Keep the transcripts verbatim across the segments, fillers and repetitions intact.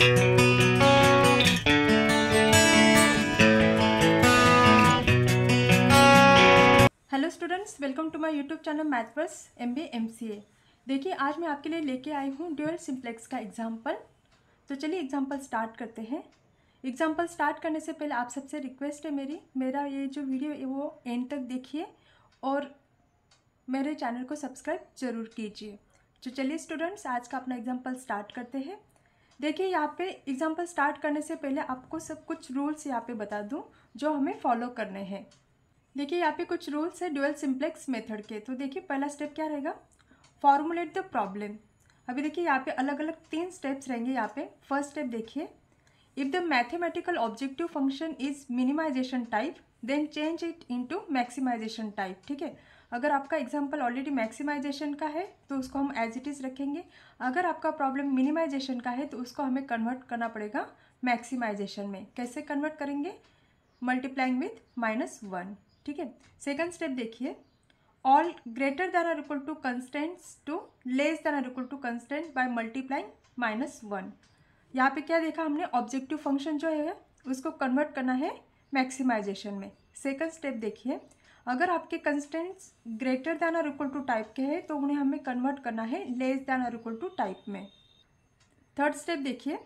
Hello students, welcome to my YouTube channel math plus M B M C A. देखिए, आज मैं आपके लिए लेके आई हूँ ड्यूअल सिंप्लेक्स का एग्जाम्पल। तो चलिए एग्जाम्पल स्टार्ट करते हैं। एग्जाम्पल स्टार्ट करने से पहले आप सबसे रिक्वेस्ट है मेरी, मेरा ये जो वीडियो है वो एंड तक देखिए और मेरे चैनल को सब्सक्राइब जरूर कीजिए। तो चलिए स्टूडेंट्स, आज का अपना एग्जाम्पल स्टार्ट करते हैं। देखिए, यहाँ पे एग्जाम्पल स्टार्ट करने से पहले आपको सब कुछ रूल्स यहाँ पे बता दूँ जो हमें फॉलो करने हैं। देखिए, यहाँ पे कुछ रूल्स है ड्यूअल सिंप्लेक्स मेथड के। तो देखिए, पहला स्टेप क्या रहेगा, फॉर्मुलेट द प्रॉब्लम। अभी देखिए, यहाँ पे अलग अलग तीन स्टेप्स रहेंगे। यहाँ पे फर्स्ट स्टेप देखिए, if the mathematical objective function is minimisation type then change it into maximisation type. ठीक है, अगर आपका एग्जाम्पल ऑलरेडी मैक्सिमाइजेशन का है तो उसको हम एज इट इज़ रखेंगे। अगर आपका प्रॉब्लम मिनिमाइजेशन का है तो उसको हमें कन्वर्ट करना पड़ेगा मैक्सिमाइजेशन में। कैसे कन्वर्ट करेंगे, मल्टीप्लाइंग विथ माइनस वन। ठीक है, सेकंड स्टेप देखिए, ऑल ग्रेटर देन और equal to constants to less than और equal to constant by multiplying minus one. यहाँ पे क्या देखा हमने, ऑब्जेक्टिव फंक्शन जो है उसको कन्वर्ट करना है मैक्सिमाइजेशन में। सेकंड स्टेप देखिए, अगर आपके कंस्टेंट्स ग्रेटर देन और इक्वल टू टाइप के हैं तो उन्हें हमें कन्वर्ट करना है लेस देन और इक्वल टू टाइप में। थर्ड स्टेप देखिए,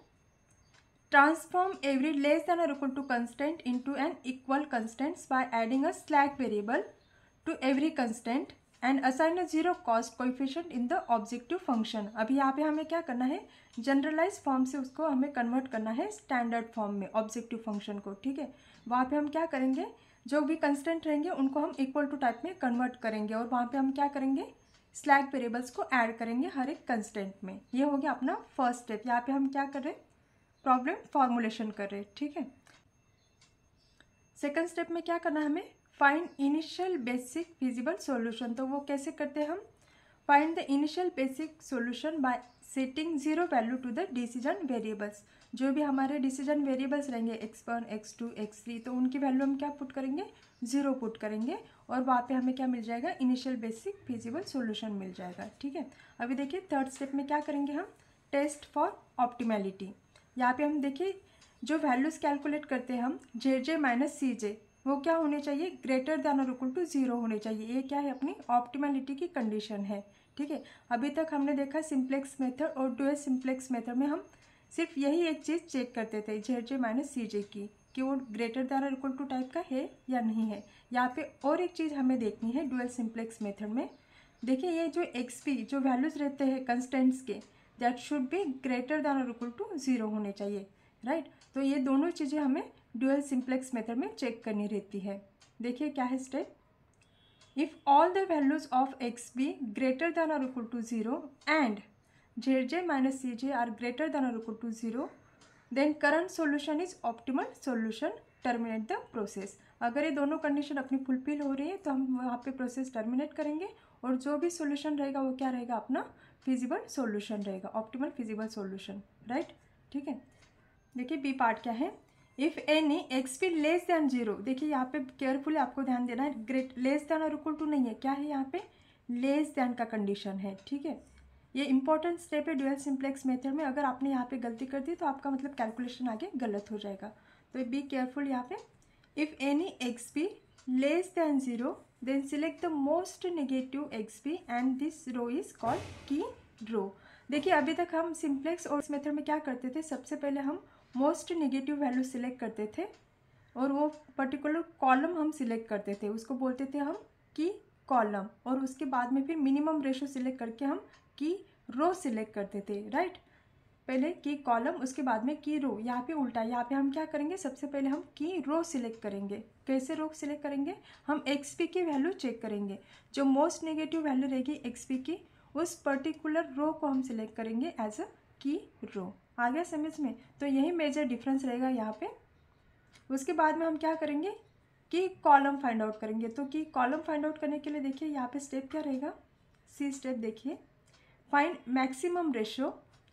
transform every less than or equal to constant into an equal constants by adding a slack variable to every constant and assign a zero cost coefficient in the objective function। अभी यहाँ पे हमें क्या करना है, generalise form से उसको हमें कन्वर्ट करना है स्टैंडर्ड फॉर्म में ऑब्जेक्टिव फंक्शन को। ठीक है, वहाँ पे हम क्या करेंगे, जो भी कंस्टेंट रहेंगे उनको हम इक्वल टू टाइप में कन्वर्ट करेंगे और वहाँ पे हम क्या करेंगे, स्लैक वेरिएबल्स को ऐड करेंगे हर एक कंस्टेंट में। ये हो गया अपना फर्स्ट स्टेप। यहाँ पे हम क्या कर रहे हैं, प्रॉब्लम फॉर्मुलेशन कर रहे हैं। ठीक है, सेकंड स्टेप में क्या करना है हमें, find initial basic feasible solution. तो वो कैसे करते हैं हम, find the initial basic solution by setting zero value to the decision variables. जो भी हमारे डिसीजन वेरिएबल्स रहेंगे x one x two x three, तो उनकी वैल्यू हम क्या पुट करेंगे, जीरो पुट करेंगे और वहाँ पे हमें क्या मिल जाएगा, इनिशियल बेसिक फिजिबल सॉल्यूशन मिल जाएगा। ठीक है, अभी देखिए थर्ड स्टेप में क्या करेंगे हम, टेस्ट फॉर ऑप्टिमैलिटी। यहाँ पे हम देखिए जो वैल्यूज़ कैलकुलेट करते हैं हम, जे जे माइनस सी जे, वो क्या होने चाहिए, ग्रेटर देन और इक्वल टू जीरो होने चाहिए। ये क्या है, अपनी ऑप्टिमैलिटी की कंडीशन है। ठीक है, अभी तक हमने देखा सिंप्लेक्स मेथड और ड्यूअल सिंप्लेक्स मेथड में हम सिर्फ यही एक चीज़ चेक करते थे, जे जे माइनस सी जे की, कि वो ग्रेटर देन और इक्वल टू टाइप का है या नहीं है। यहाँ पे और एक चीज़ हमें देखनी है ड्यूअल सिंप्लेक्स मेथड में। देखिए, ये जो एक्स पी जो वैल्यूज़ रहते हैं कंस्टेंट्स के, that should be greater than और इक्वल टू जीरो होने चाहिए। Right right? तो ये दोनों चीज़ें हमें ड्यूअल सिंप्लेक्स मेथड में चेक करनी रहती है। देखिए क्या है step, if all the values of x B greater than और equal to zero and J J minus C J are greater than और equal to zero then current solution is optimal solution, terminate the process. अगर ये दोनों condition अपनी fulfil हो रही है तो हम वहाँ पे प्रोसेस टर्मिनेट करेंगे और जो भी सोल्यूशन रहेगा वो क्या रहेगा, अपना फिजिबल सॉल्यूशन रहेगा, ऑप्टिमल फिजिबल सॉल्यूशन। राइट, ठीक है। देखिए बी पार्ट क्या है, if any x P less than zero. देखिए यहाँ पे केयरफुली आपको ध्यान देना है, ग्रेट लेस दैन और इक्वल टू नहीं है, क्या है यहाँ पे, लेस दैन का कंडीशन है। ठीक है, ये इंपॉर्टेंट स्टेप है ड्यूअल सिंप्लेक्स मेथड में। अगर आपने यहाँ पे गलती कर दी तो आपका मतलब कैलकुलेशन आगे गलत हो जाएगा। तो बी केयरफुल यहाँ पे, if any x P less than zero then select the most negative x P and this row is called key row. देखिए अभी तक हम सिंप्लेक्स और इस मेथड में क्या करते थे, सबसे पहले हम मोस्ट नेगेटिव वैल्यू सिलेक्ट करते थे और वो पर्टिकुलर कॉलम हम सिलेक्ट करते थे, उसको बोलते थे हम की कॉलम, और उसके बाद में फिर मिनिमम रेशो सिलेक्ट करके हम की रो सिलेक्ट करते थे। राइट, पहले की कॉलम उसके बाद में की रो। यहाँ पे उल्टा, यहाँ पे हम क्या करेंगे, सबसे पहले हम की रो सिलेक्ट करेंगे। कैसे रो सिलेक्ट करेंगे, हम एक्स पी की वैल्यू चेक करेंगे, जो मोस्ट नेगेटिव वैल्यू रहेगी एक्स पी की उस पर्टिकुलर रो को हम सिलेक्ट करेंगे एज अ की रो। आ गया समझ में, तो यही मेजर डिफरेंस रहेगा यहाँ पे। उसके बाद में हम क्या करेंगे, कि कॉलम फाइंड आउट करेंगे। तो कि कॉलम फाइंड आउट करने के लिए देखिए यहाँ पे स्टेप क्या रहेगा, सी स्टेप देखिए, फाइंड मैक्सिमम रेशियो।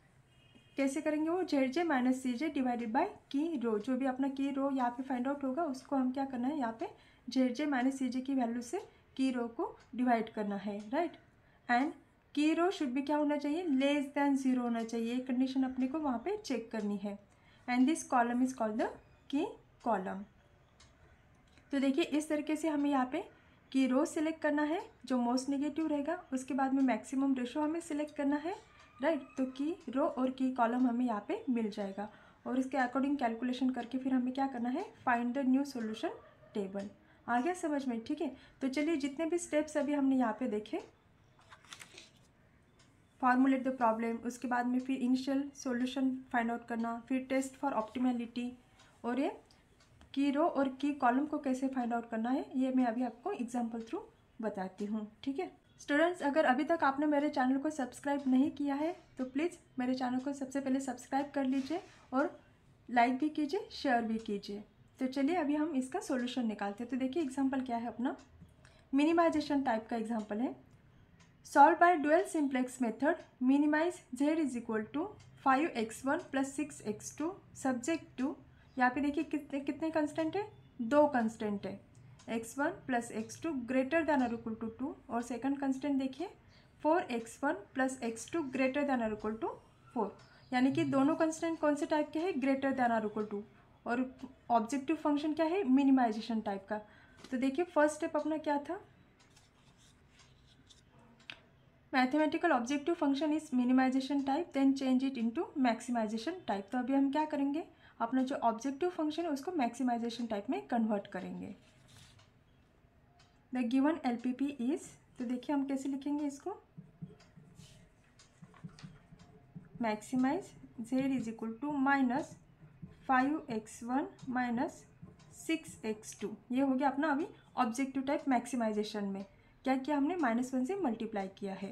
कैसे करेंगे, वो Z J minus C J divided by key row. जो भी अपना की रो यहाँ पे फाइंड आउट होगा उसको हम क्या करना है, यहाँ पे Z J minus C J की वैल्यू से की रो को डिवाइड करना है। राइट, एंड की रो शुड भी क्या होना चाहिए, लेस देन जीरो होना चाहिए। ये कंडीशन अपने को वहाँ पे चेक करनी है। And this column is called the key column. तो देखिए इस तरीके से हमें यहाँ पे की रो सिलेक्ट करना है जो मोस्ट नेगेटिव रहेगा, उसके बाद में मैक्सिमम रेशो हमें सिलेक्ट करना है, राइट। तो की रो और की कॉलम हमें यहाँ पे मिल जाएगा और इसके अकॉर्डिंग कैलकुलेशन करके फिर हमें क्या करना है, find the new solution table. आ गया समझ में, ठीक है। तो चलिए जितने भी स्टेप्स अभी हमने यहाँ पे देखे, फॉर्मुलेट द प्रॉब्लम, उसके बाद में फिर इनिशियल सॉल्यूशन फाइंड आउट करना, फिर टेस्ट फॉर ऑप्टिमैलिटी, और ये की रो और की कॉलम को कैसे फाइंड आउट करना है, ये मैं अभी आपको एग्जाम्पल थ्रू बताती हूँ, ठीक है। स्टूडेंट्स, अगर अभी तक आपने मेरे चैनल को सब्सक्राइब नहीं किया है तो प्लीज़ मेरे चैनल को सबसे पहले सब्सक्राइब कर लीजिए और लाइक भी कीजिए, शेयर भी कीजिए। तो चलिए अभी हम इसका सॉल्यूशन निकालते हैं। तो देखिए एग्जांपल क्या है अपना, मिनिमाइजेशन टाइप का एग्जांपल है। Solve by dual simplex method, minimise Z is equal to five x one plus six x two subject to, यहाँ पे देखिए कितने कितने कंस्टेंट है, दो कंस्टेंट है, x one plus x two greater than और इक्वल टू टू, और सेकंड कंस्टेंट देखिए four x one plus x two greater than और इक्वल टू फोर, यानी कि दोनों कंस्टेंट कौन से टाइप के हैं, ग्रेटर दैन और इक्वल टू, और ऑब्जेक्टिव फंक्शन क्या है, मिनिमाइजेशन टाइप का। तो देखिए फर्स्ट स्टेप अपना क्या था, mathematical objective function is minimisation type, then change it into maximisation type. तो अभी हम क्या करेंगे, अपना जो ऑब्जेक्टिव फंक्शन है उसको मैक्सिमाइजेशन टाइप में कन्वर्ट करेंगे। The given L P P is, तो देखिए हम कैसे लिखेंगे इसको, maximise Z is equal to minus five x one minus six x two, ये हो गया अपना अभी ऑब्जेक्टिव टाइप मैक्सिमाइजेशन में। क्या किया हमने, माइनस वन से मल्टीप्लाई किया है।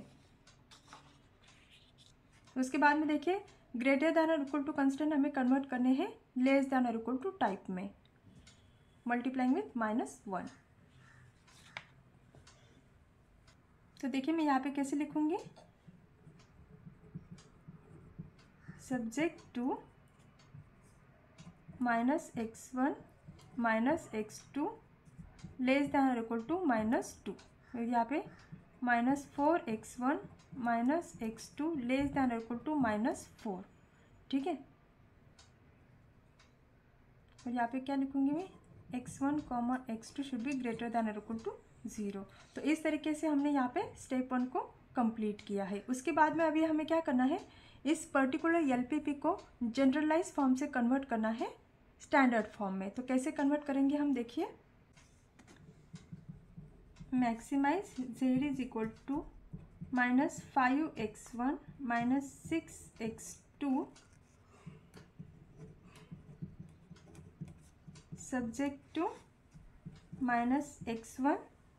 उसके बाद में देखिए ग्रेटर दैन और इक्वल टू कंस्टेंट हमें कन्वर्ट करने हैं लेस दैन और इक्वल टू टाइप में, मल्टीप्लाइंग विथ माइनस वन। तो देखिए मैं यहाँ पे कैसे लिखूंगी, subject to minus x one minus x two less than और इक्वल टू माइनस टू, यहाँ पे minus four x one minus x two less than और इक्वल टू माइनस फोर, ठीक है। और यहाँ पे क्या लिखूंगी मैं, x one comma x two should be greater than और इक्वल टू ज़ीरो। तो इस तरीके से हमने यहाँ पे स्टेप वन को कंप्लीट किया है। उसके बाद में अभी हमें क्या करना है, इस पर्टिकुलर एल पी पी को जनरलाइज फॉर्म से कन्वर्ट करना है स्टैंडर्ड फॉर्म में। तो कैसे कन्वर्ट करेंगे हम, देखिए maximise Z is equal to minus five x one minus six x two subject to minus x one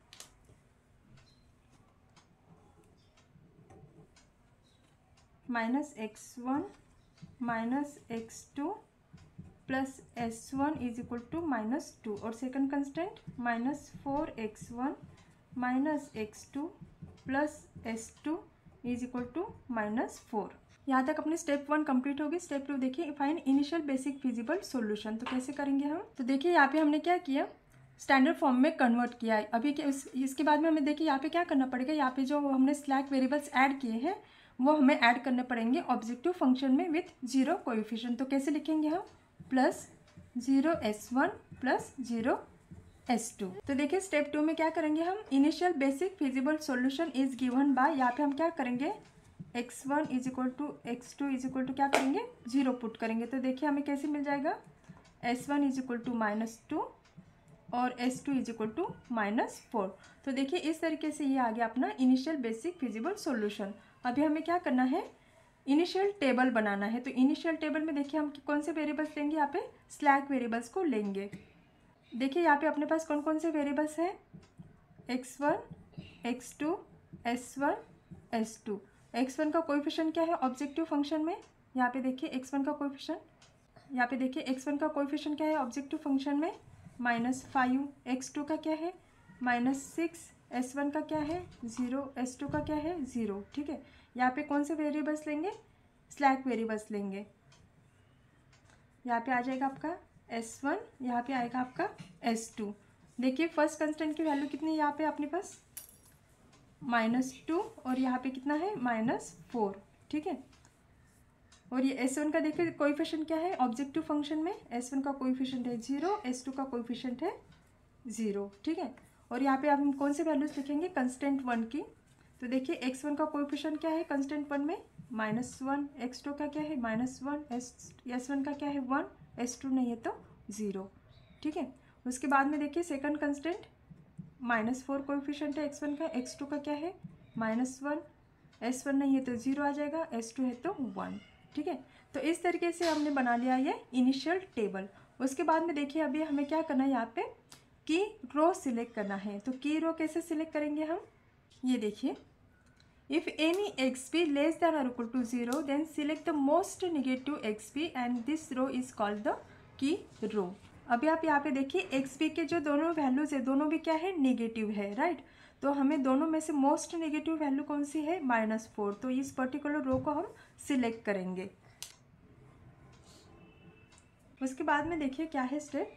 minus x one minus x two plus S one is equal to minus two, और second constant minus four x one minus x two plus S two is equal to minus four. यहाँ तक अपनी step one complete होगी। Step two देखिए, find initial basic feasible solution. तो कैसे करेंगे हम, तो देखिए यहाँ पे हमने क्या किया, स्टैंडर्ड फॉर्म में कन्वर्ट किया है। अभी क्या इस, इसके बाद में हमें देखिए यहाँ पे क्या करना पड़ेगा, यहाँ पे जो हमने स्लैक वेरिएबल्स ऐड किए हैं वो हमें ऐड करने पड़ेंगे ऑब्जेक्टिव फंक्शन में विथ जीरो कोएफिशिएंट। तो कैसे लिखेंगे हम, plus zero S one plus zero S two. तो देखिए स्टेप टू में क्या करेंगे हम, initial basic feasible solution is given by, यहाँ पे हम क्या करेंगे, X one is equal to X two is equal to क्या करेंगे, जीरो पुट करेंगे। तो देखिए हमें कैसे मिल जाएगा, S one is equal to minus two और S two is equal to minus four. तो देखिए इस तरीके से ये आ गया अपना इनिशियल बेसिक फिजिबल सॉल्यूशन। अभी हमें क्या करना है, इनिशियल टेबल बनाना है। तो इनिशियल टेबल में देखिए हम कौन से वेरिएबल्स लेंगे, यहाँ पे स्लैक वेरिएबल्स को लेंगे। देखिए यहाँ पे अपने पास कौन कौन से वेरिएबल्स हैं, X one x two S one S two. X one का कोएफिशिएंट क्या है ऑब्जेक्टिव फंक्शन में, यहाँ पे देखिए एक्स वन का कोएफिशिएंट, यहाँ पे देखिए एक्स वन का कोएफिशिएंट क्या है ऑब्जेक्टिव फंक्शन में, माइनस फाइव। एक्स टू का क्या है, माइनस सिक्स। एस वन का क्या है, ज़ीरो। एस टू का क्या है, ज़ीरो, ठीक है। यहाँ पे कौन से वेरिएबल्स लेंगे, स्लैक वेरिएबल्स लेंगे। यहाँ पे आ जाएगा आपका एस वन, यहाँ पे आएगा आपका एस टू। देखिए फर्स्ट कंस्टेंट की वैल्यू कितनी है यहाँ पे अपने पास, माइनस टू और यहाँ पे कितना है माइनस फोर, ठीक है। और ये एस वन का देखिए कोएफिशिएंट क्या है ऑब्जेक्टिव फंक्शन में, एस वन का कोएफिशिएंट है जीरो, एस टू का कोएफिशिएंट है ज़ीरो, ठीक है। और यहाँ पे आप हम कौन से वैल्यूज लिखेंगे कंस्टेंट वन की, तो देखिए एक्स वन का कोएफिशिएंट क्या है कंस्टेंट वन में माइनस वन, एक्स टू का क्या है minus one, S S one का क्या है वन, एस टू नहीं है तो ज़ीरो, ठीक है। उसके बाद में देखिए second constant minus four coefficient है एक्स वन का, एक्स टू का क्या है माइनस वन, एस वन नहीं है तो ज़ीरो आ जाएगा, एस टू है तो वन, ठीक है। तो इस तरीके से हमने बना लिया ये इनिशियल टेबल। उसके बाद में देखिए अभी हमें क्या करना है यहाँ पे की रो सिलेक्ट करना है। तो की रो कैसे सिलेक्ट करेंगे हम, ये देखिए if any x P less than और equal to zero then select the most negative x P and this row is called the key row. अभी आप यहाँ पे देखिए एक्स पी के जो दोनों वैल्यूज है दोनों भी क्या है नेगेटिव है, राइट। तो हमें दोनों में से मोस्ट नेगेटिव वैल्यू कौन सी है माइनस फोर, तो इस पर्टिकुलर रो को हम सिलेक्ट करेंगे। उसके बाद में देखिए क्या है step,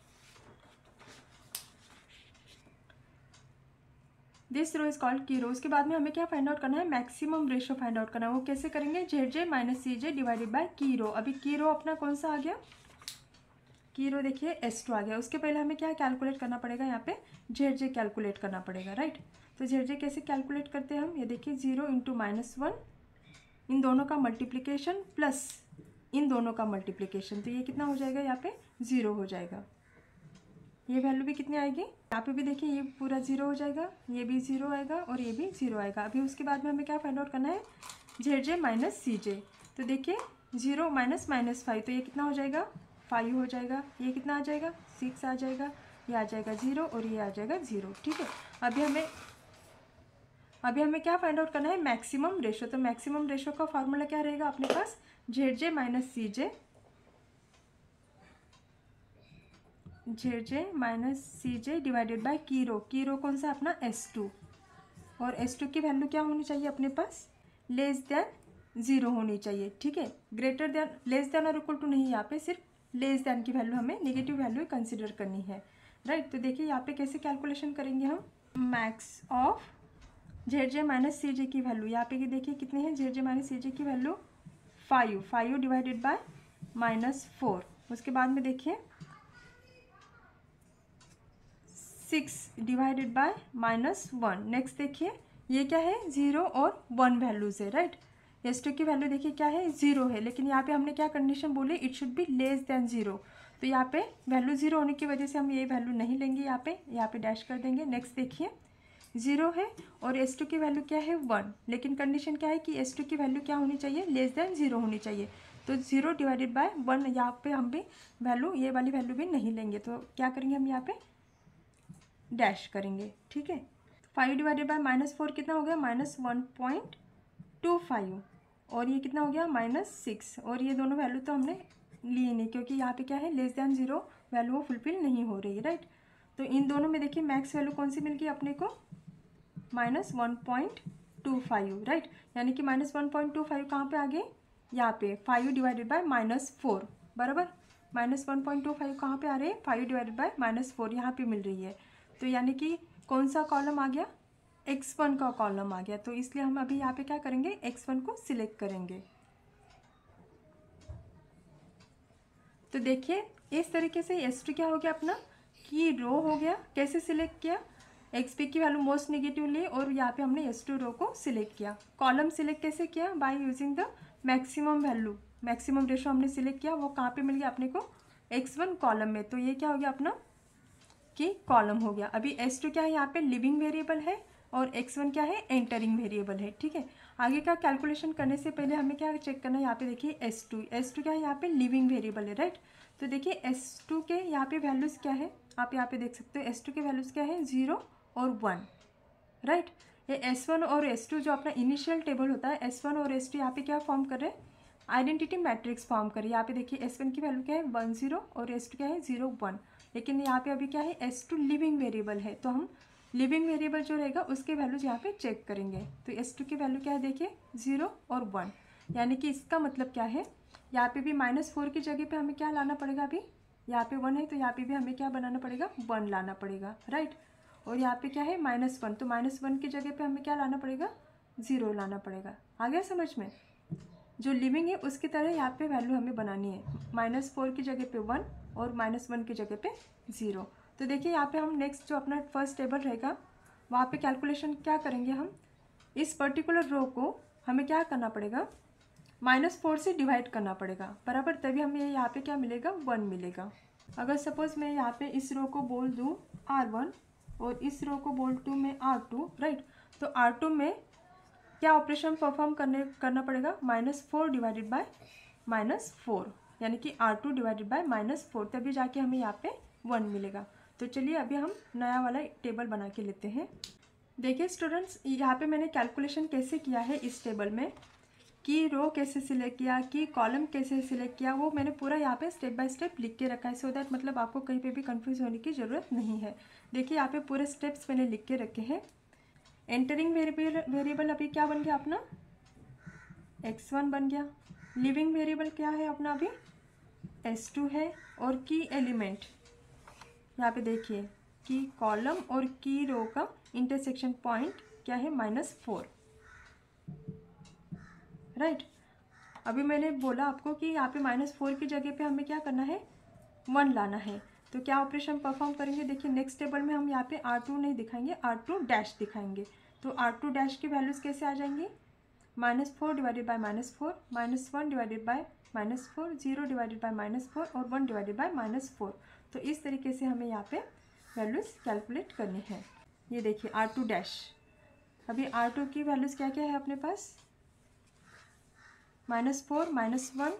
this row is called key row. उसके बाद में हमें क्या फाइंड आउट करना है मैक्सिमम रेशियो फाइंड आउट करना है। वो कैसे करेंगे Z J minus C J divided by key row. अभी की रो अपना कौन सा आ गया, की रो देखिए एस टू आ गया। उसके पहले हमें क्या कैलकुलेट करना पड़ेगा, यहाँ पे जेड जे कैलकुलेट करना पड़ेगा, राइट। तो जेड जे कैसे कैलकुलेट करते हैं हम, ये देखिए जीरो इंटू माइनस वन, इन दोनों का मल्टीप्लीकेशन प्लस इन दोनों का मल्टीप्लीकेशन, तो ये कितना हो जाएगा यहाँ पे ज़ीरो हो जाएगा। ये वैल्यू भी कितनी आएगी, यहाँ पे भी देखिए ये पूरा जीरो हो जाएगा, ये भी जीरो आएगा और ये भी जीरो आएगा। अभी उसके बाद में हमें क्या फाइंड आउट करना है जेड जे माइनस सी जे। तो देखिए जीरो माइनस माइनस फाइव, तो ये कितना हो जाएगा फाइव हो जाएगा, ये कितना आ जाएगा सिक्स आ जाएगा, ये आ जाएगा जीरो और ये आ जाएगा जीरो, ठीक है। अभी हमें अभी हमें क्या फाइंड आउट करना है मैक्सिमम रेशो। तो मैक्सिमम रेशो का फॉर्मूला क्या रहेगा अपने पास, Z J minus C J, Z J minus C J divided by key row. Key row कौन सा अपना एस टू, और एस टू की वैल्यू क्या होनी चाहिए अपने पास लेस देन ज़ीरो होनी चाहिए, ठीक है। ग्रेटर देन लेस देन और इक्वल टू नहीं, यहाँ पे सिर्फ लेस देन की वैल्यू हमें नेगेटिव वैल्यू कंसिडर करनी है, राइट। तो देखिए यहाँ पे कैसे कैलकुलेशन करेंगे हम, max of Z J minus C J की वैल्यू, यहाँ पे देखिए कितने हैं Z J minus C J की value five, five divided by minus four. उसके बाद में देखिए six divided by minus one. Next देखिए ये क्या है ज़ीरो और वन वैल्यूज़ है, राइट। एस टू की वैल्यू देखिए क्या है ज़ीरो है, लेकिन यहाँ पे हमने क्या कंडीशन बोली it should be less than zero. तो यहाँ पे वैल्यू ज़ीरो होने की वजह से हम ये वैल्यू नहीं लेंगे, यहाँ पे यहाँ पे डैश कर देंगे। नेक्स्ट देखिए ज़ीरो है और एस टू की वैल्यू क्या है वन, लेकिन कंडीशन क्या है कि एस टू की वैल्यू क्या होनी चाहिए लेस देन ज़ीरो होनी चाहिए। तो ज़ीरो डिवाइडेड बाय वन, यहाँ पे हम भी वैल्यू ये वाली वैल्यू भी नहीं लेंगे। तो क्या करेंगे हम यहाँ पे डैश करेंगे, ठीक है। Five divided by minus four कितना हो गया minus one point two five, और ये कितना हो गया माइनस सिक्स, और ये दोनों वैल्यू तो हमने लिए नहीं क्योंकि यहाँ पे क्या है लेस दैन जीरो वैल्यू वो फुलफिल नहीं हो रही है, राइट। तो इन दोनों में देखिए मैक्स वैल्यू कौन सी मिल गई अपने को minus one point two five, right. यानी कि minus one point two five कहाँ पे आ गए यहाँ पे five divided by minus four, बराबर। Minus one point two five कहाँ पे आ रहे हैं five divided by minus four, यहाँ पे मिल रही है। तो यानी कि कौन सा कॉलम आ गया एक्स वन का कॉलम आ गया। तो इसलिए हम अभी यहाँ पे क्या करेंगे एक्स वन को सिलेक्ट करेंगे। तो देखिए इस तरीके से एस टू क्या हो गया अपना की रो हो गया। कैसे सिलेक्ट किया, एक्स पी की वैल्यू मोस्ट नेगेटिव ली और यहाँ पे हमने एस टू रो को सिलेक्ट किया। कॉलम सिलेक्ट कैसे किया by using the maximum value, maximum ratio हमने सिलेक्ट किया, वो कहाँ पे मिल गया अपने को एक्स वन कॉलम में। तो ये क्या हो गया अपना कि कॉलम हो गया। अभी एस टू क्या है यहाँ पे लिविंग वेरिएबल है और एक्स वन क्या है एंटरिंग वेरिएबल है, ठीक है। आगे का कैलकुलेशन करने से पहले हमें क्या चेक करना है, यहाँ पे देखिए एस टू, एस टू क्या है यहाँ पे लिविंग वेरिएबल है, राइट। तो देखिए एस टू के यहाँ पे वैल्यूज़ क्या है आप यहाँ पे देख सकते हो, एस टू के वैल्यूज़ क्या है जीरो और वन, राइट। ये एस वन और एस टू जो अपना इनिशियल टेबल होता है, एस वन और एस टू यहाँ पे क्या फॉर्म कर रहे हैं आइडेंटिटी मैट्रिक्स फॉर्म कर रहे हैं। यहाँ पे देखिए एस वन की वैल्यू क्या है वन जीरो और एस टू क्या है जीरो वन, लेकिन यहाँ पे अभी क्या है एस टू लिविंग वेरिएबल है, तो हम लिविंग वेरिएबल जो रहेगा उसके वैल्यूज यहाँ पे चेक करेंगे। तो एस टू की वैल्यू क्या है देखिए जीरो और वन, यानी कि इसका मतलब क्या है यहाँ पे भी माइनस फोर की जगह पे हमें क्या लाना पड़ेगा, अभी यहाँ पे वन है तो यहाँ पे भी हमें क्या बनाना पड़ेगा वन लाना पड़ेगा, राइट। और यहाँ पे क्या है माइनस वन, तो माइनस वन की जगह पे हमें क्या लाना पड़ेगा, ज़ीरो लाना पड़ेगा। आ गया समझ में? जो लिविंग है उसकी तरह यहाँ पे वैल्यू हमें बनानी है, माइनस फोर की जगह पे वन और माइनस वन की जगह पे ज़ीरो। तो देखिए यहाँ पे हम नेक्स्ट जो अपना फर्स्ट टेबल रहेगा वहाँ पे कैलकुलेशन क्या करेंगे, हम इस पर्टिकुलर रो को हमें क्या करना पड़ेगा, माइनस फोर से डिवाइड करना पड़ेगा बराबर, तभी हमें यहाँ पे क्या मिलेगा, वन मिलेगा। अगर सपोज मैं यहाँ पे इस रो को बोल दूँ आर वन और इस रो को बोल दूँ मैं आर टू, राइट, तो आर टू में क्या ऑपरेशन परफॉर्म करने करना पड़ेगा, minus four divided by minus four, यानी कि R two divided by minus four, तभी जाके हमें यहाँ पे वन मिलेगा। तो चलिए अभी हम नया वाला टेबल बना के लेते हैं। देखिए स्टूडेंट्स, यहाँ पे मैंने कैलकुलेशन कैसे किया है इस टेबल में, कि रो कैसे सिलेक्ट किया, कि कॉलम कैसे सिलेक्ट किया, वो मैंने पूरा यहाँ पे स्टेप बाय स्टेप लिख के रखा है, सो दैट मतलब आपको कहीं पे भी कंफ्यूज होने की ज़रूरत नहीं है। देखिए यहाँ पे पूरे स्टेप्स मैंने लिख के रखे हैं। एंटरिंग वेरिएबल वेरिएबल अभी क्या बन गया अपना, एक्स वन बन गया। लिविंग वेरिएबल क्या है अपना अभी, एस टू है। और की एलिमेंट यहाँ पे देखिए, की कॉलम और की रो का इंटरसेक्शन पॉइंट क्या है, माइनस फोर, राइट। अभी मैंने बोला आपको कि यहाँ पे माइनस फोर की जगह पे हमें क्या करना है, वन लाना है। तो क्या ऑपरेशन परफॉर्म करेंगे, देखिए नेक्स्ट टेबल में हम यहाँ पे आर टू नहीं दिखाएंगे, आर टू डैश दिखाएंगे। तो आर टू डैश की वैल्यूज़ कैसे आ जाएंगी, minus four divided by minus four, minus one divided by minus four, zero divided by minus four और one divided by minus four. तो इस तरीके से हमें यहाँ पे वैल्यूज़ कैलकुलेट करनी है। ये देखिए आर टू डैश, अभी आर टू की वैल्यूज़ क्या क्या है अपने पास, माइनस फोर, माइनस वन,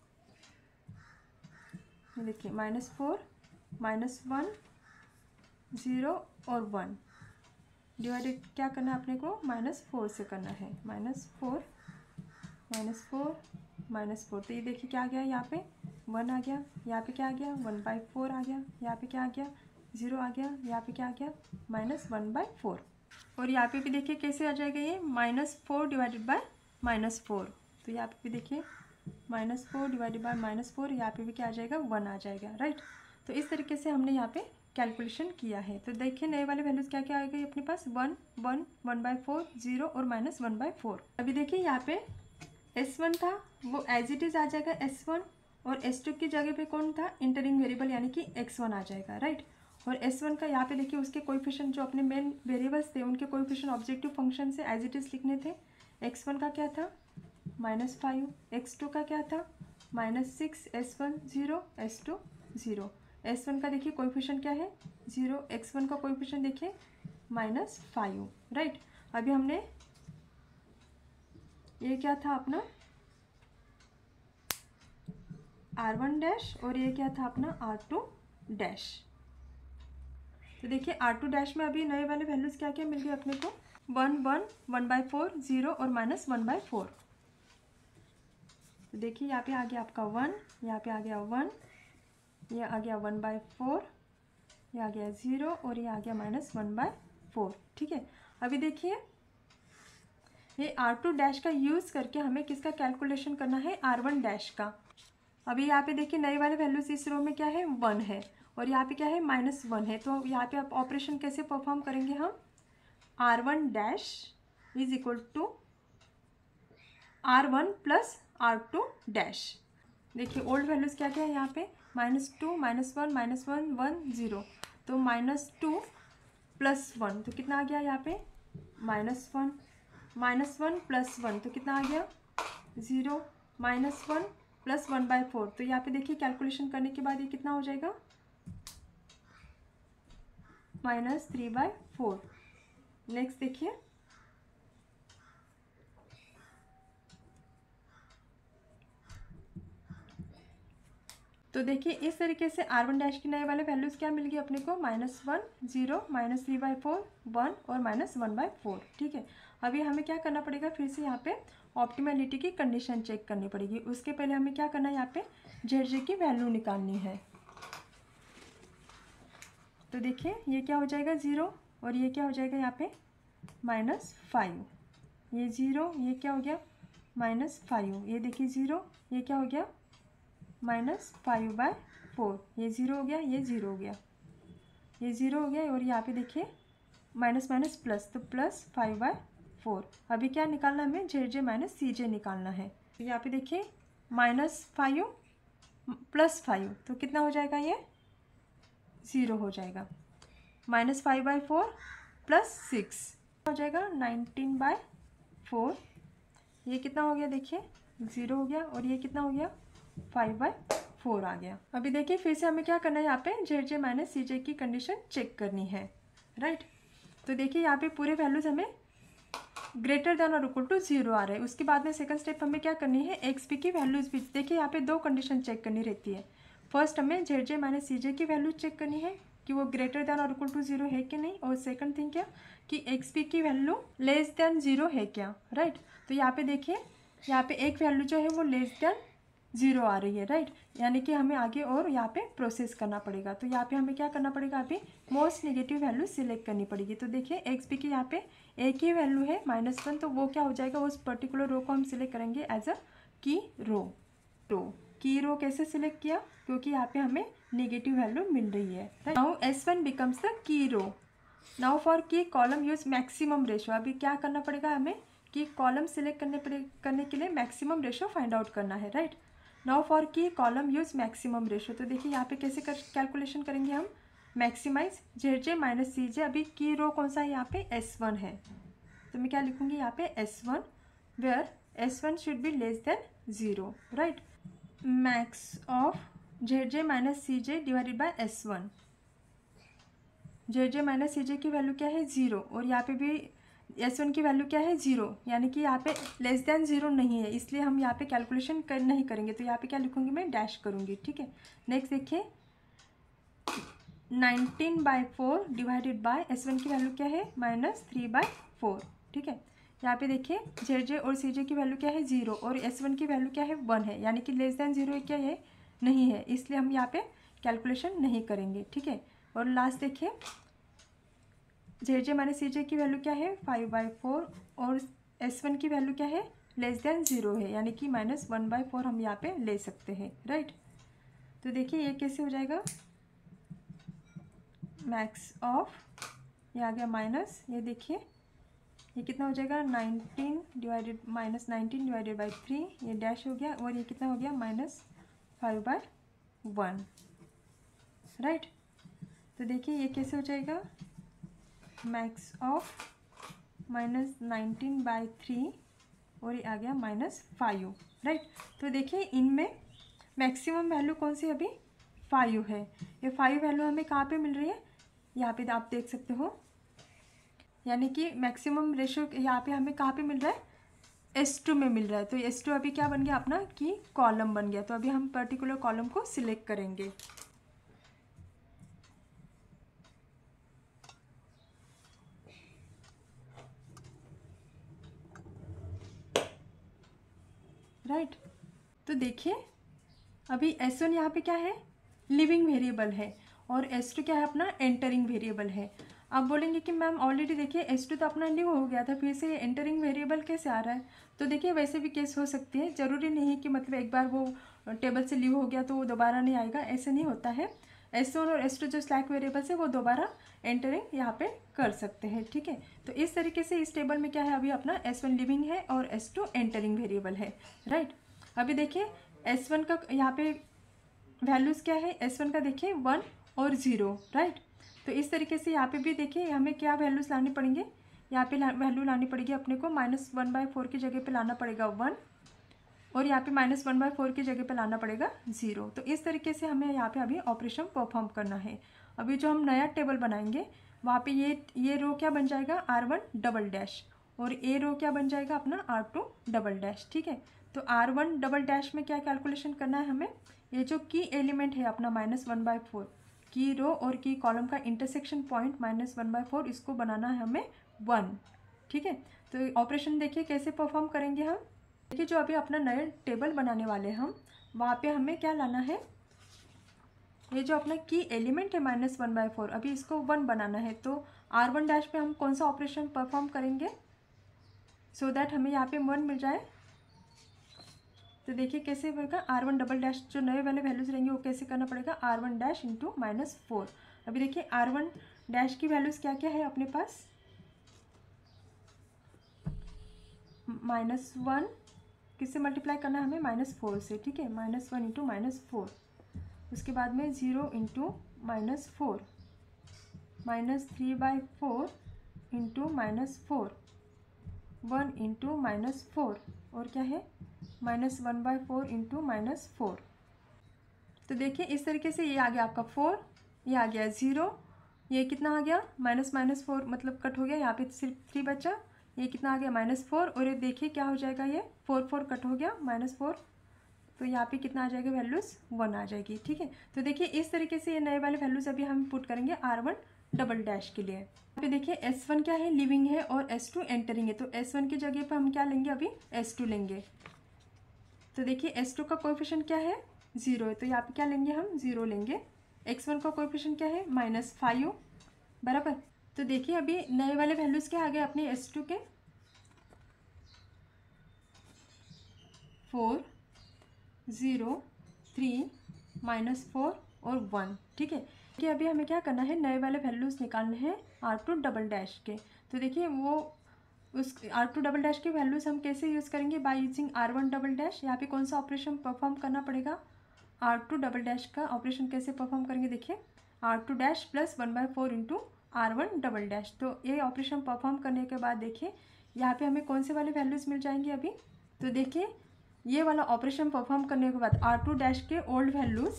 ये देखिए minus four, minus one, zero और वन। डिवाइडेड क्या करना है अपने को, माइनस फोर से करना है, minus four, minus four, minus four. तो ये देखिए क्या आ गया, यहाँ पे वन आ गया, यहाँ पे क्या आ गया, वन बाई फोर आ गया, यहाँ पे क्या आ गया, ज़ीरो आ गया, यहाँ पे क्या आ गया, माइनस वन बाई फोर। और यहाँ पे भी देखिए कैसे आ जाएगा ये, minus four divided by minus four. तो यहाँ पे भी देखिए minus four divided by minus four, यहाँ पे भी क्या आ जाएगा, वन आ जाएगा, राइट। तो इस तरीके से हमने यहाँ पे कैलकुलेशन किया है। तो देखिए नए वाले वैल्यूज़ क्या क्या आ गई अपने पास, one, one, one by four, zero और माइनस वन बाई फोर। अभी देखिए यहाँ पे एस वन था वो एज इट इज़ आ जाएगा एस वन, और एस टू की जगह पे कौन था, इंटरिंग वेरिएबल यानी कि एक्स वन आ जाएगा, राइट। और एस वन का यहाँ पे देखिए उसके कोएफिशिएंट जो अपने मेन वेरिएबल्स थे उनके कोएफिशिएंट ऑब्जेक्टिव फंक्शन से एज इट इज़ लिखने थे। एक्स वन का क्या था, माइनस फाइव, एक्स टू का क्या था, minus six, S one zero, S two zero. S one का देखिए कोएफिशिएंट क्या है, ज़ीरो, एक्स वन का कोएफिशिएंट देखिए माइनस फाइव, राइट। अभी हमने ये क्या था अपना आर वन डैश और ये क्या था अपना आर टू डैश। तो देखिए आर टू डैश में अभी नए वाले वैल्यूज़ क्या क्या मिल गए अपने को, one, one, one by four, zero और माइनस वन बाई फोर। तो देखिए यहाँ पे आ गया आपका वन, यहाँ पे आ गया वन, ये आ गया वन बाई फोर, ये आ गया ज़ीरो और ये आ गया माइनस वन बाई फोर, ठीक है। अभी देखिए ये आर टू डैश का यूज़ करके हमें किसका कैलकुलेशन करना है, आर वन डैश का। अभी यहाँ पे देखिए नए वाले वैल्यूज इस रो में क्या है, वन है और यहाँ पे क्या है, माइनस वन है। तो यहाँ पे आप ऑपरेशन कैसे परफॉर्म करेंगे हम, R one dash is equal to R one plus R two dash. देखिए ओल्ड वैल्यूज़ क्या क्या है यहाँ पे, minus two, minus one, minus one, one, zero. तो माइनस टू प्लस वन तो कितना आ गया यहाँ पे, minus one, minus one plus one तो कितना आ गया, zero, minus one plus one by four. तो यहाँ पे देखिए कैलकुलेशन करने के बाद ये कितना हो जाएगा, minus three by four. Next देखिए तो देखिए इस तरीके से आर वन डैश की नए वाले वैल्यूज़ क्या मिल गई अपने को, minus one, zero, minus three by four, one और माइनस वन बाई फोर, ठीक है। अभी हमें क्या करना पड़ेगा, फिर से यहाँ पे ऑप्टिमैलिटी की कंडीशन चेक करनी पड़ेगी। उसके पहले हमें क्या करना है, यहाँ पे जेड जे की वैल्यू निकालनी है। तो देखिए ये क्या हो जाएगा, ज़ीरो और ये क्या हो जाएगा यहाँ पे माइनस फाइव, ये ज़ीरो, ये क्या हो गया माइनस फाइव, ये देखिए ज़ीरो, ये क्या हो गया माइनस फाइव बाय फोर, ये ज़ीरो हो गया, ये ज़ीरो हो गया, ये ज़ीरो हो गया और यहाँ पे देखिए माइनस माइनस प्लस, तो प्लस फाइव बाय फोर। अभी क्या निकालना है हमें, जेड जे माइनस सी जे निकालना है। तो यहाँ पे देखिए माइनस फाइव प्लस फाइव, तो कितना हो जाएगा, ये ज़ीरो हो जाएगा। Minus five by four plus six हो जाएगा नाइनटीन बाय फोर। ये कितना हो गया, देखिए ज़ीरो हो गया, और ये कितना हो गया, फाइव बाय फोर आ गया। अभी देखिए फिर से हमें क्या करना है, यहाँ पे Z J minus C J की कंडीशन चेक करनी है, राइट। तो देखिए यहाँ पे पूरे वैल्यूज हमें ग्रेटर देन और इक्वल टू जीरो आ रहे हैं। उसके बाद में सेकंड स्टेप हमें क्या करनी है, एक्स पी की वैल्यूज भी, देखिए यहाँ पे दो कंडीशन चेक करनी रहती है। फर्स्ट हमें Z J minus C J की वैल्यू चेक करनी है कि वो ग्रेटर देन और इक्वल टू जीरो है कि नहीं, और सेकंड थिंग क्या कि एक्स पी की वैल्यू लेस देन जीरो है क्या, राइट। तो यहाँ पे देखिए यहाँ पे एक वैल्यू जो है वो लेस देन जीरो आ रही है, राइट, यानी कि हमें आगे और यहाँ पे प्रोसेस करना पड़ेगा। तो यहाँ पे हमें क्या करना पड़ेगा, अभी मोस्ट नेगेटिव वैल्यू सिलेक्ट करनी पड़ेगी। तो देखिए एक्स पी की यहाँ पे एक ही वैल्यू है माइनस वन, तो वो क्या हो जाएगा, उस पर्टिकुलर रो को हम सिलेक्ट करेंगे एज अ की रो। रो की रो कैसे सिलेक्ट किया, क्योंकि यहाँ पे हमें नेगेटिव वैल्यू मिल रही है। Now S one becomes the key row. Now for key column use maximum ratio. अभी क्या करना पड़ेगा हमें कि कॉलम सिलेक्ट करने पड़े करने के लिए मैक्सिमम रेशो फाइंड आउट करना है, right. Now for key column use maximum ratio. तो देखिए यहाँ पे कैसे कर कैलकुलेशन करेंगे हम, maximise Z J minus C J. अभी की रो कौन सा है, यहाँ पे एस वन है, तो मैं क्या लिखूँगी यहाँ पे S one, where S one should be less than zero, right. Max of Z J minus C J divided by S one. Z J minus C J की वैल्यू क्या है, ज़ीरो, और यहाँ पे भी एस वन की value क्या है, ज़ीरो, यानी कि यहाँ पे लेस देन ज़ीरो नहीं है, इसलिए हम यहाँ पे कैलकुलेशन कर नहीं करेंगे। तो यहाँ पे क्या लिखूँगी मैं, डैश करूँगी, ठीक है। नेक्स्ट देखिए nineteen by four divided by S one की वैल्यू क्या है, माइनस थ्री बाई फोर, ठीक है। यहाँ पे देखिए जेड जे और सी जे की वैल्यू क्या है, ज़ीरो, और एस वन की वैल्यू क्या है, वन है, यानी कि लेस देन ज़ीरो क्या है, नहीं है, इसलिए हम यहाँ पे कैलकुलेशन नहीं करेंगे, ठीक है। और लास्ट देखिए Z J minus C J की वैल्यू क्या है, फाइव बाई फोर, और एस वन की वैल्यू क्या है, लेस देन ज़ीरो है, यानी कि माइनस वन बाई फोर हम यहाँ पे ले सकते हैं, राइट। तो देखिए ये कैसे हो जाएगा, मैक्स ऑफ, ये आ गया माइनस, ये देखिए ये कितना हो जाएगा, nineteen divided minus nineteen divided by three, ये डैश हो गया, और ये कितना हो गया, minus five by one, right. तो देखिए ये कैसे हो जाएगा, max of minus nineteen by three, और ये आ गया माइनस फाइव, राइट। तो देखिए इनमें मैक्सिमम वैल्यू कौन सी अभी फाइव है, ये फाइव वैल्यू हमें कहाँ पे मिल रही है, यहाँ पे आप देख सकते हो, यानी कि मैक्सिमम रेशो यहाँ पे हमें कहाँ पे मिल रहा है, एस टू में मिल रहा है। तो एस टू अभी क्या बन गया अपना, कि कॉलम बन गया। तो अभी हम पर्टिकुलर कॉलम को सिलेक्ट करेंगे, राइट। तो देखिए अभी एस वन यहाँ पे क्या है, लिविंग वेरिएबल है, और एस टू क्या है, अपना एंटरिंग वेरिएबल है। आप बोलेंगे कि मैम ऑलरेडी देखिए एस टू तो अपना न्यू हो गया था, फिर से ये एंटरिंग वेरिएबल कैसे आ रहा है। तो देखिए वैसे भी केस हो सकती है, ज़रूरी नहीं है कि मतलब एक बार वो टेबल से लीव हो गया तो वो दोबारा नहीं आएगा, ऐसे नहीं होता है। एस वन और एस टू जो स्लैक वेरिएबल्स है वो दोबारा एंटरिंग यहाँ पे कर सकते हैं, ठीक है। तो इस तरीके से इस टेबल में क्या है, अभी अपना एस वन लिविंग है और एस टू एंटरिंग वेरिएबल है, राइट। अभी देखिए एस वन का यहाँ पे वैल्यूज़ क्या है, एस वन का देखिए वन और ज़ीरो, राइट। तो इस तरीके से यहाँ पे भी देखिए हमें क्या वैल्यूज़ लानी पड़ेंगे, यहाँ पे वैल्यू लानी पड़ेगी अपने को, माइनस वन बाई फोर की जगह पे लाना पड़ेगा वन, और यहाँ पे माइनस वन बाई फोर की जगह पे लाना पड़ेगा ज़ीरो। तो इस तरीके से हमें यहाँ पे अभी ऑपरेशन परफॉर्म करना है। अभी जो हम नया टेबल बनाएंगे वहाँ पे ये ये रो क्या बन जाएगा, आर वन डबल डैश, और ए रो क्या बन जाएगा अपना आर टू डबल डैश, ठीक है। तो आर वन डबल डैश में क्या कैलकुलेशन करना है हमें, ये जो की एलिमेंट है अपना माइनस वन बाई फोर, की रो और की कॉलम का intersection point minus one by four, इसको बनाना है हमें वन, ठीक है। तो ऑपरेशन देखिए कैसे परफॉर्म करेंगे हम, देखिए जो अभी अपना नया टेबल बनाने वाले हैं हम, वहाँ पे हमें क्या लाना है, ये जो अपना की एलिमेंट है माइनस वन बाई फोर, अभी इसको वन बनाना है। तो आर वन डैश पे हम कौन सा ऑपरेशन परफॉर्म करेंगे, सो so दैट हमें यहाँ पे वन मिल जाए। तो देखिए कैसे होगा, आर वन डबल डैश जो नए वाले वैल्यूज रहेंगे वो कैसे करना पड़ेगा, R one dash into minus four. अभी देखिए आर वन डैश की वैल्यूज़ क्या क्या है अपने पास, माइनस वन किससे मल्टीप्लाई करना है हमें, माइनस फोर से, ठीक है, minus one into minus four, उसके बाद में zero into minus four, minus three by four into minus four, one into minus four, और क्या है minus one by four into minus four. तो देखिए इस तरीके से ये आ गया आपका फोर, ये आ गया ज़ीरो, ये कितना आ गया माइनस माइनस फोर मतलब कट हो गया, यहाँ पे सिर्फ थ्री बचा, ये कितना आ गया माइनस फोर, और ये देखिए क्या हो जाएगा, ये फोर फोर कट हो गया माइनस फोर, तो यहाँ पे कितना आ जाएगा वैल्यूज़ वन आ जाएगी, ठीक है। तो देखिए इस तरीके से ये नए वाले वैल्यूज़ अभी हम पुट करेंगे आर वन डबल डैश के लिए। यहाँ पे देखिए एस वन क्या है, लिविंग है, और एस टू एंटरिंग है, तो एस वन की जगह पर हम क्या लेंगे, अभी एस टू लेंगे। तो देखिए एस टू का कोएफिशिएंट क्या है, ज़ीरो है, तो यहाँ पे क्या लेंगे हम, ज़ीरो लेंगे। एक्स वन का कोएफिशिएंट क्या है, माइनस फाइव, बराबर। तो देखिए अभी नए वाले वैल्यूज़ क्या आ गए अपने एस टू के, four, zero, three, minus four और वन, ठीक है। कि अभी हमें क्या करना है, नए वाले वैल्यूज़ निकालने हैं आर टू डबल डैश के। तो देखिए वो उस आर टू डबल डैश के वैल्यूज़ हम कैसे यूज़ करेंगे, by using R one double dash. यहाँ पे कौन सा ऑपरेशन परफॉर्म करना पड़ेगा, आर टू डबल डैश का ऑपरेशन कैसे परफॉर्म करेंगे, देखिए R two dash plus one by four into R one double dash. तो ये ऑपरेशन परफॉर्म करने के बाद देखिए यहाँ पे हमें कौन से वाले वैल्यूज़ मिल जाएंगे अभी। तो देखिए ये वाला ऑपरेशन परफॉर्म करने के बाद आर टू डैश के old values,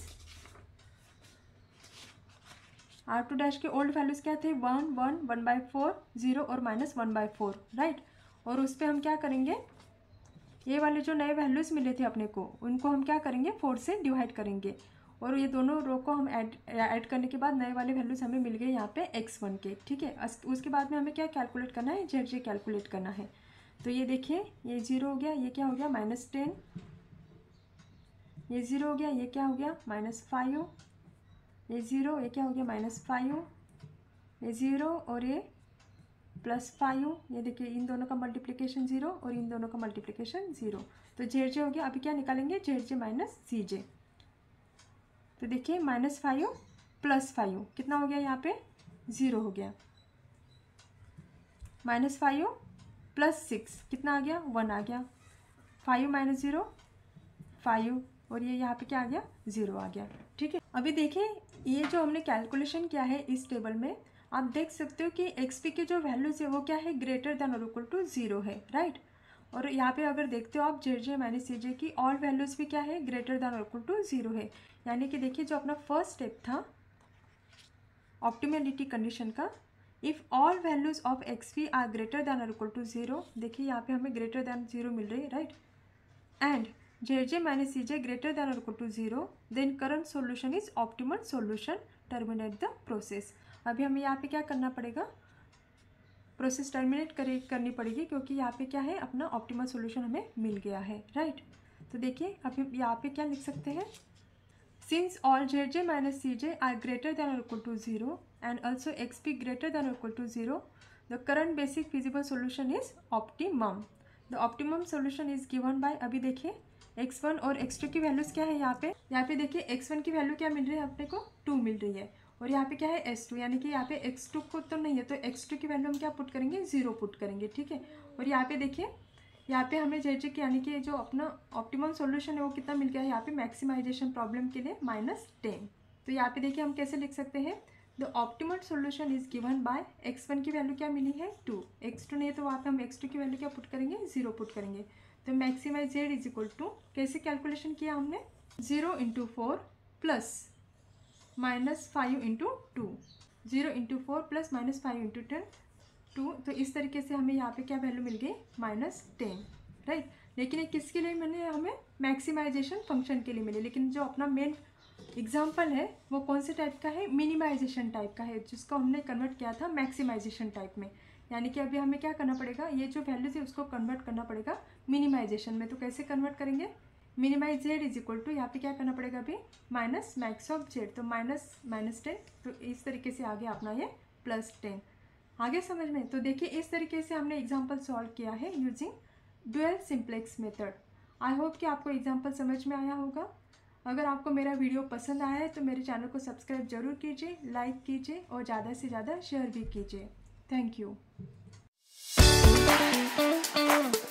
R two dash के ओल्ड वैल्यूज़ क्या थे, one one one by four zero और minus one by four, right. और उस पर हम क्या करेंगे, ये वाले जो नए वैल्यूज़ मिले थे अपने को, उनको हम क्या करेंगे, फोर से डिवाइड करेंगे, और ये दोनों रो को हम ऐड ऐड करने के बाद नए वाले वैल्यूज़ हमें मिल गए यहाँ पे एक्स वन के, ठीक है। उसके बाद में हमें क्या कैलकुलेट करना है, जेड जे कैलकुलेट करना है। तो ये देखिए ये ज़ीरो हो गया, ये क्या हो गया माइनस टेन, ये ज़ीरो हो गया, ये क्या हो गया माइनस फाइव, ये ज़ीरो, ये क्या हो गया माइनस फाइव, ये ज़ीरो और ये प्लस फाइव, ये देखिए इन दोनों का मल्टीप्लिकेशन ज़ीरो और इन दोनों का मल्टीप्लिकेशन ज़ीरो, तो जेड जे हो गया। अभी क्या निकालेंगे, जेड जे माइनस सी जे। तो देखिए माइनस फाइव प्लस फाइव कितना हो गया, यहाँ पे ज़ीरो हो गया, माइनस फाइव प्लस सिक्स कितना आ गया, वन आ गया, फाइव माइनस ज़ीरो फाइव, और ये यहाँ पे क्या आ गया, ज़ीरो आ गया, ठीक है। अभी देखिए ये जो हमने कैलकुलेशन किया है इस टेबल में, आप देख सकते हो कि एक्स पी की जो वैल्यूज़ है वो क्या है, ग्रेटर देन और इक्वल टू ज़ीरो है, राइट। और यहाँ पे अगर देखते हो आप Z J minus C J की ऑल वैल्यूज़ भी क्या है, ग्रेटर देन और इक्वल टू ज़ीरो है। यानी कि देखिए जो अपना फर्स्ट स्टेप था ऑप्टिमलिटी कंडीशन का, if all values of X P are greater than और इक्वल टू ज़ीरो, देखिए यहाँ पे हमें ग्रेटर देन ज़ीरो मिल रही है, right, and Z J minus C J greater than और equal to zero, then current solution is optimal solution, terminate the process. अभी हमें यहाँ पे क्या करना पड़ेगा, प्रोसेस टर्मिनेट करे करनी पड़ेगी, क्योंकि यहाँ पे क्या है, अपना ऑप्टिमल सोल्यूशन हमें मिल गया है, राइट। तो देखिए अभी यहाँ पे क्या लिख सकते हैं, since all Z J minus C J are greater than और equal to zero and also X P greater than और equal to zero, the current basic feasible solution is optimum. The optimum solution is given by, अभी देखिए X one और X two की values क्या है, यहाँ पे यहाँ पे देखिए एक्स वन की वैल्यू क्या मिल रही है अपने को, टू मिल रही है, और यहाँ पे क्या है एस टू, यानी कि यहाँ पे एक्स टू को तो नहीं है, तो एक्स टू की वैल्यू हम क्या पुट करेंगे, ज़ीरो पुट करेंगे, ठीक है। और यहाँ पे देखिए यहाँ पे हमें जेड जे यानी कि जो अपना ऑप्टिमम सॉल्यूशन है वो कितना मिल गया है, यहाँ पे मैक्सिमाइजेशन प्रॉब्लम के लिए माइनस टेन। तो यहाँ पे देखिए हम कैसे लिख सकते हैं, the optimal solution is given by X one की वैल्यू क्या मिली है, टू, एक्स टू नहीं है तो वहाँ पे हम एक्स टू की वैल्यू क्या पुट करेंगे, जीरो पुट करेंगे। तो maximize Z is equal to, कैसे कैलकुलेशन किया हमने, zero into four plus minus five into two, zero into four plus minus five into ten two, तो इस तरीके से हमें यहाँ पे क्या वैल्यू मिल गई, माइनस टेन, राइट। लेकिन ये किसके लिए मैंने, हमें मैक्सिमाइजेशन फंक्शन के लिए मिले, लेकिन जो अपना मेन एग्जाम्पल है वो कौन से टाइप का है, मिनिमाइजेशन टाइप का है, जिसको हमने कन्वर्ट किया था मैक्सिमाइजेशन टाइप में। यानी कि अभी हमें क्या करना पड़ेगा, ये जो वैल्यूज है उसको कन्वर्ट करना पड़ेगा मिनिमाइजेशन में। तो कैसे कन्वर्ट करेंगे, minimize Z is equal to, यहाँ पे क्या करना पड़ेगा अभी, माइनस मैक्स ऑफ जेड, तो माइनस माइनस टेन, तो इस तरीके से आगे अपना ये प्लस टेन, आगे समझ में। तो देखिए इस तरीके से हमने एग्जाम्पल सॉल्व किया है using dual simplex method. I hope कि आपको एग्जाम्पल समझ में आया होगा। अगर आपको मेरा वीडियो पसंद आया है तो मेरे चैनल को सब्सक्राइब जरूर कीजिए, लाइक कीजिए और ज़्यादा से ज़्यादा शेयर भी कीजिए। Thank you.